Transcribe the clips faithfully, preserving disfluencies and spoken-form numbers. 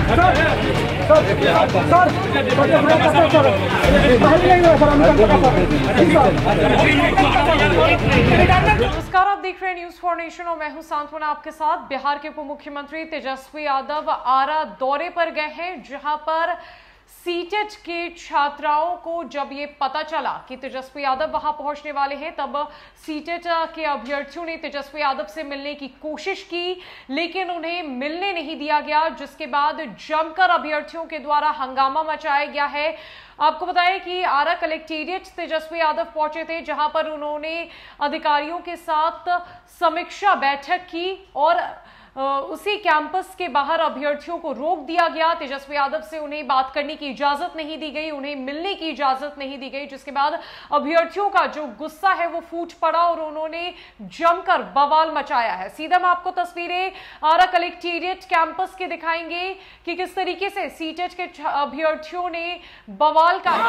नमस्कार, आप देख रहे हैं न्यूज फॉर नेशन और मैं हूं सांत्वना आपके साथ। बिहार के उप मुख्यमंत्री तेजस्वी यादव आरा दौरे पर गए हैं, जहां पर सीटेट के छात्राओं को जब ये पता चला कि तेजस्वी यादव वहां पहुंचने वाले हैं, तब सीटेट के अभ्यर्थियों ने तेजस्वी यादव से मिलने की कोशिश की, लेकिन उन्हें मिलने नहीं दिया गया, जिसके बाद जमकर अभ्यर्थियों के द्वारा हंगामा मचाया गया है। आपको बताएं कि आरा कलेक्टेरिएट तेजस्वी यादव पहुंचे थे, जहां पर उन्होंने अधिकारियों के साथ समीक्षा बैठक की और उसी कैंपस के बाहर अभ्यर्थियों को रोक दिया गया। तेजस्वी यादव से उन्हें बात करने की इजाजत नहीं दी गई, उन्हें मिलने की इजाजत नहीं दी गई, जिसके बाद अभ्यर्थियों का जो गुस्सा है वो फूट पड़ा और उन्होंने जमकर बवाल मचाया है। सीधा मैं आपको तस्वीरें आरा कलेक्टेरिएट कैंपस के दिखाएंगे कि किस तरीके से सीटेट के अभ्यर्थियों ने बवाल का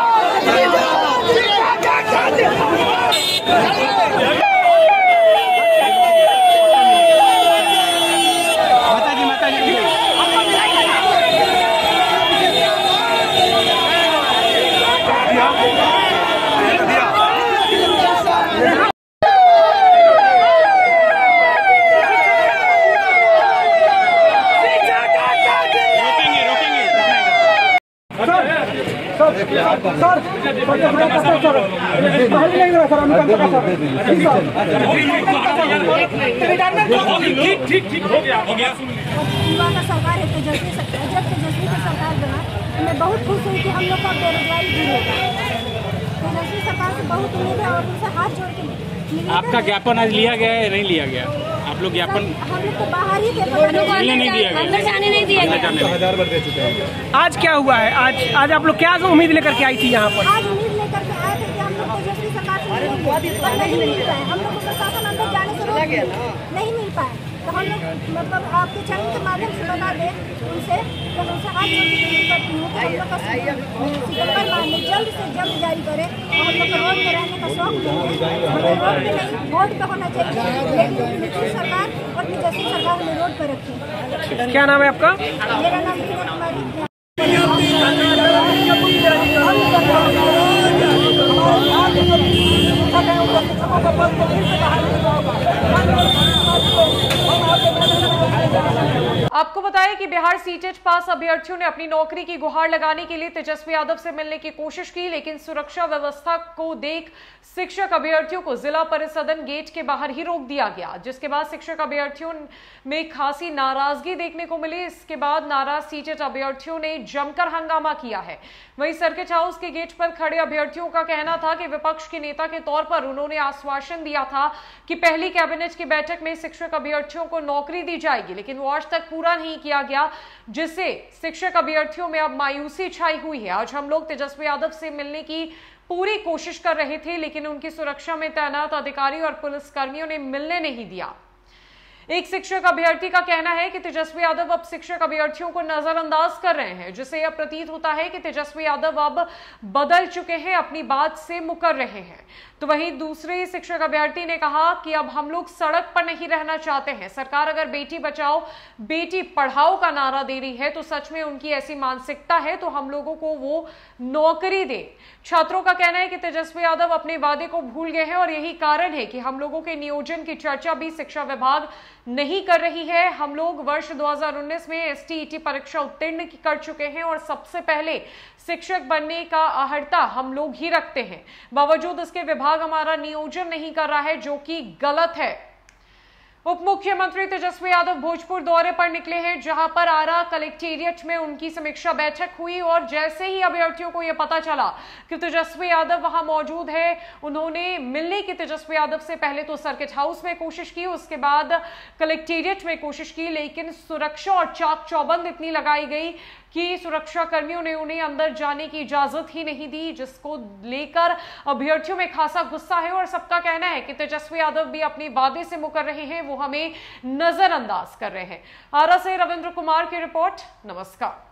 ठीक ठीक हो गया हो गया युवा का सरकार है, तेजस्वी तेजस्वी की सरकार बना। मैं बहुत खुश हूँ कि हम लोग का बेरोजगारी दूर होगा। तेजस्वी सरकार से बहुत उम्मीद है और उनसे हाथ जोड़ के। आपका ज्ञापन आज लिया गया है नहीं लिया गया? आप लोग ज्ञापन हम लोग तो बाहर ही थे, नहीं दिया गया, अंदर जाने नहीं दिया गया। हजार बार दे चुके हैं। आज क्या हुआ है? आज आज आप लोग क्या उम्मीद लेकर के आई थी यहाँ पर? आज उम्मीद लेकर के आए थे कि हम लोग तेजस्वी सरकार से नहीं मिल पाए। हम लोग को प्रशासन अंदर जाने से रोक दिया, नहीं मिल पाए। तो हम लोग मतलब आपके चैनल के माध्यम से बता दें उनसे, जब उनसे हाथ जोड़ के विनती करती हूँ कि हम लोग का सितंबर माह में जल्द से जल्द जारी करें और हम लोग को रोड में रहने का शौक नहीं है। हमें रोड पे नहीं, वोट पे होना चाहिए, लेकिन नीतीश सरकार और तेजस्वी सरकार हमें रोड पर रखी। क्या नाम है आपका? मेरा नाम वीना कुमारी। आपको बताएं कि बिहार सीटेट पास अभ्यर्थियों ने अपनी नौकरी की गुहार लगाने के लिए तेजस्वी यादव से मिलने की कोशिश की, लेकिन सुरक्षा व्यवस्था को देख शिक्षक अभ्यर्थियों को जिला परिषदन गेट के बाहर ही रोक दिया गया, जिसके बाद शिक्षक अभ्यर्थियों में खासी नाराजगी देखने को मिली। इसके बाद नाराज सीटेट अभ्यर्थियों ने जमकर हंगामा किया है। वहीं सर्किट हाउस के गेट पर खड़े अभ्यर्थियों का कहना था कि विपक्ष के नेता के तौर पर उन्होंने आश्वासन दिया था कि पहली कैबिनेट की बैठक में शिक्षक अभ्यर्थियों को नौकरी दी जाएगी, लेकिन वो आज तक पूरा नहीं किया गया, जिससे शिक्षक अभ्यर्थियों में अब मायूसी छाई हुई है। आज हम लोग तेजस्वी यादव से मिलने की पूरी कोशिश कर रहे थे, लेकिन उनकी सुरक्षा में तैनात अधिकारी और पुलिसकर्मियों ने मिलने नहीं दिया। एक शिक्षक अभ्यर्थी का कहना है कि तेजस्वी यादव अब शिक्षक अभ्यर्थियों को नजरअंदाज कर रहे हैं, जिससे यह प्रतीत होता है कि तेजस्वी यादव अब बदल चुके हैं, अपनी बात से मुकर रहे हैं। तो वहीं दूसरे शिक्षक अभ्यर्थी ने कहा कि अब हम लोग सड़क पर नहीं रहना चाहते हैं। सरकार अगर बेटी बचाओ बेटी पढ़ाओ का नारा दे रही है तो सच में उनकी ऐसी मानसिकता है तो हम लोगों को वो नौकरी दे। छात्रों का कहना है कि तेजस्वी यादव अपने वादे को भूल गए हैं और यही कारण है कि हम लोगों के नियोजन की चर्चा भी शिक्षा विभाग नहीं कर रही है। हम लोग वर्ष दो हज़ार उन्नीस में एस टी ई टी परीक्षा उत्तीर्ण कर चुके हैं और सबसे पहले शिक्षक बनने का आहर्ता हम लोग ही रखते हैं। बावजूद इसके विभाग हमारा नियोजन नहीं कर रहा है, जो कि गलत है। उप मुख्यमंत्री तेजस्वी यादव भोजपुर दौरे पर निकले हैं, जहां पर आरा कलेक्टेरिएट में उनकी समीक्षा बैठक हुई और जैसे ही अभ्यर्थियों को यह पता चला कि तेजस्वी यादव वहां मौजूद है, उन्होंने मिलने की तेजस्वी यादव से पहले तो सर्किट हाउस में कोशिश की, उसके बाद कलेक्टेरिएट में कोशिश की, लेकिन सुरक्षा और चाक चौबंद इतनी लगाई गई कि सुरक्षा कर्मियों ने उन्हें अंदर जाने की इजाजत ही नहीं दी, जिसको लेकर अभ्यर्थियों में खासा गुस्सा है और सबका कहना है कि तेजस्वी यादव भी अपनी वादे से मुकर रहे हैं, वो हमें नजरअंदाज कर रहे हैं। आरा से रविंद्र कुमार की रिपोर्ट। नमस्कार।